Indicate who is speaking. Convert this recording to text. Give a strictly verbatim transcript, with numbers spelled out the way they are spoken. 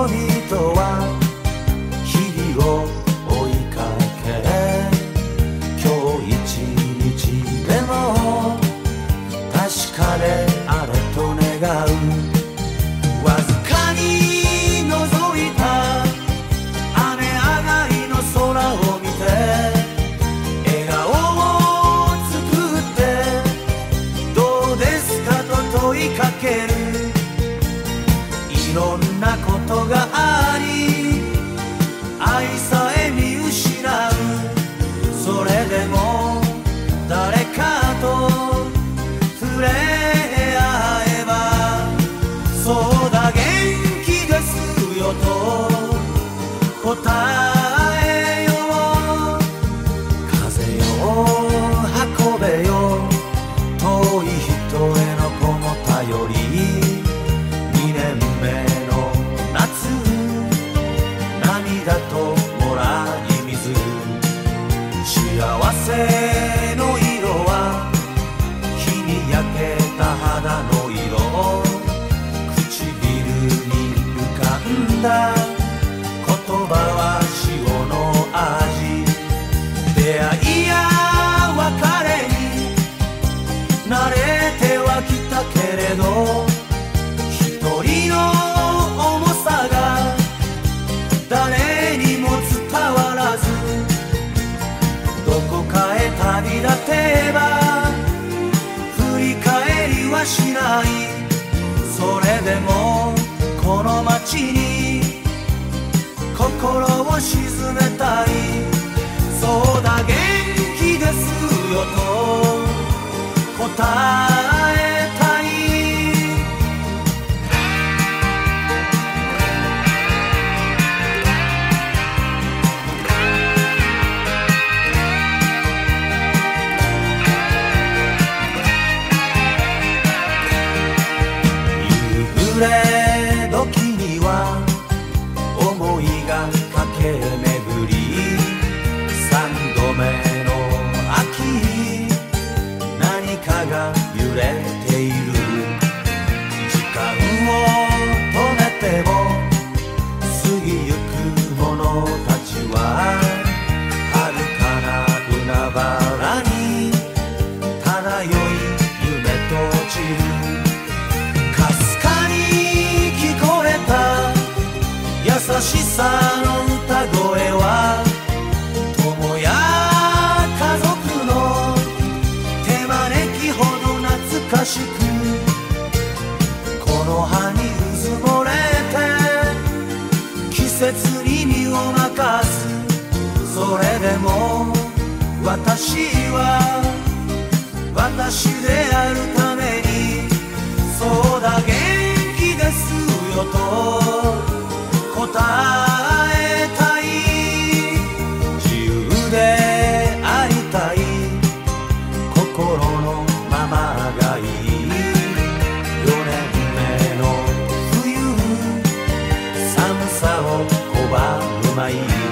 Speaker 1: 人は日々を追いかけ、今日一日でも確かであれと願う。わずかに覗いた雨上がりの空を見て、笑顔を作ってどうですかと問いかける。いろんなことがあり愛さえ見失う。それでも誰かと触れ合えば、そうだ元気ですよと答えよう。風よ運べよ遠い人へのこの頼り。にねんめの夏涙ともらい水。幸せの色は日に焼けた肌の色。唇に浮かんだ言葉は潮の味。出会いや別れに慣れてはきたけれど、一人の重さが誰にも伝わらず、どこかへ旅立てば振り返りはしない。それでもこの街に心を沈めたい。そうだ元気ですよと答えたい。夕暮れ時には思いが駆け巡り、三度目の秋何かが揺れている。時間を止めても過ぎゆく者たちは遥かな海原に漂い夢と散る。かすかに聞こえた優しさの歌声は友や家族の手招きほど懐かしく、この葉にうずもれて季節に身を任す。それでも私は私であるために、そうだ元気ですよと答えたい。自由でありたい心のままがいい。よねんめの冬寒さを拒むまい。